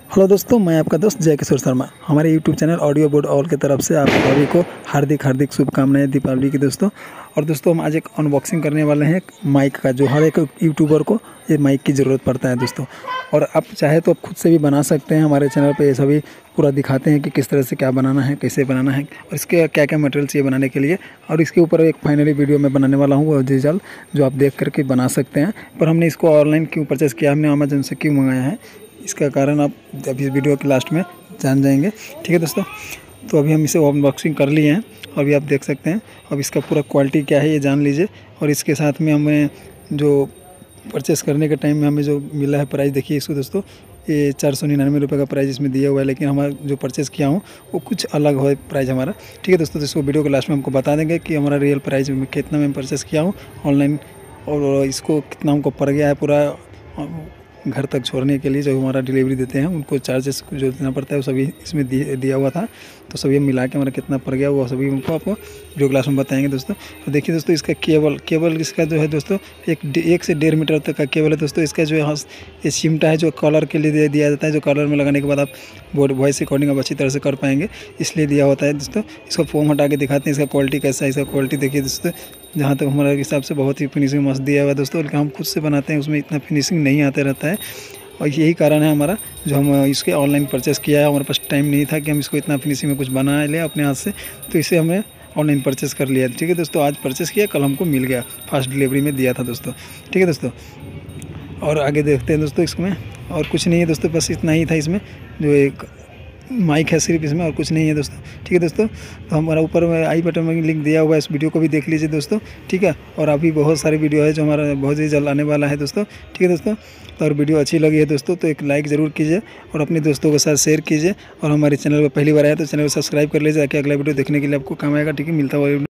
Hello दोस्तों, मैं आपका दोस्त जय किशोर शर्मा। हमारे YouTube channel audio board all की तरफ से आप सभी को हार्दिक हार्दिक शुभकामनाएं दीपावली की दोस्तों। और दोस्तों हम आज एक अनबॉक्सिंग करने वाले हैं एक माइक का, जो हर एक यूट्यूबर को ये माइक की ज़रूरत पड़ता है दोस्तों। और आप चाहे तो आप खुद से भी बना सकते हैं। हमारे चैनल पे ये सभी पूरा दिखाते हैं कि किस तरह से क्या बनाना है, कैसे बनाना है और इसके क्या क्या मटेरियल चाहिए बनाने के लिए। और इसके ऊपर एक फाइनली वीडियो मैं बनाने वाला हूँ वो डिजिटल, जो आप देख करके बना सकते हैं। पर हमने इसको ऑनलाइन क्यों परचेज़ किया, हमने अमेजन से क्यों मंगाया है, इसका कारण आप अभी इस वीडियो के लास्ट में जान जाएंगे। ठीक है दोस्तों, तो अभी हम इसे अनबॉक्सिंग कर लिए हैं। अभी आप देख सकते हैं। अब इसका पूरा क्वालिटी क्या है ये जान लीजिए। और इसके साथ में हमें जो परचेस करने के टाइम में हमें जो मिला है प्राइस देखिए इसको दोस्तों, ये 499 रुपये का प्राइस इसमें दिया हुआ है। लेकिन हमारा जो परचेज़ किया हूँ वो कुछ अलग है प्राइस हमारा। ठीक है दोस्तों, तो इसको वीडियो के लास्ट में हमको बता देंगे कि हमारा रियल प्राइस में कितना मैं परचेज़ किया हूँ ऑनलाइन, और इसको कितना हमको पड़ गया है पूरा घर तक छोड़ने के लिए। जो हमारा डिलीवरी देते हैं उनको चार्जेस जो देना पड़ता है वो सभी इसमें दिया हुआ था। तो सभी मिला के हमारा कितना पड़ गया वो सभी उनको आपको वीडियो क्लास में बताएंगे दोस्तों। तो देखिए दोस्तों, इसका केबल इसका जो है दोस्तों 1 से 1.5 मीटर तक का केबल है दोस्तों। इसका जो है ये चिमटा है जो कॉलर के लिए दिया जाता है, जो कॉलर में लगाने के बाद आप वॉइस रिकॉर्डिंग अब अच्छी तरह से कर पाएंगे, इसलिए दिया होता है दोस्तों। इसको फोम हटा के दिखाते हैं इसका क्वालिटी कैसा है। इसका क्वालिटी देखिए दोस्तों, जहाँ तक हमारे हिसाब से बहुत ही फिनिशिंग मस्त दिया हुआ है दोस्तों। लेकिन हम खुद से बनाते हैं उसमें इतना फिनिशिंग नहीं आता रहता है, और यही कारण है हमारा जो हम इसके ऑनलाइन परचेज़ किया है। हमारे पास टाइम नहीं था कि हम इसको इतना फिनिशिंग में कुछ बना लें अपने हाथ से, तो इसे हमें ऑनलाइन परचेज़ कर लिया। ठीक है दोस्तों, आज परचेज़ किया, कल हमको मिल गया, फास्ट डिलीवरी में दिया था दोस्तों। ठीक है दोस्तों, और आगे देखते हैं दोस्तों इसमें। और कुछ नहीं है दोस्तों, बस इतना ही था इसमें, जो एक माइक है सिर्फ इसमें, और कुछ नहीं है दोस्तों। ठीक है दोस्तों, तो हमारा ऊपर में आई बटन में लिंक दिया हुआ है, इस वीडियो को भी देख लीजिए दोस्तों। ठीक है, और अभी बहुत सारे वीडियो है जो हमारा बहुत ही जल्द आने वाला है दोस्तों। ठीक है दोस्तों, तो और वीडियो अच्छी लगी है दोस्तों तो एक लाइक ज़रूर कीजिए और अपने दोस्तों के साथ शेयर कीजिए। और हमारे चैनल पर पहली बार आया तो चैनल को सब्सक्राइब कर लीजिए, ताकि अगला वीडियो देखने के लिए आपको काम आएगा। ठीक है, मिलता हुआ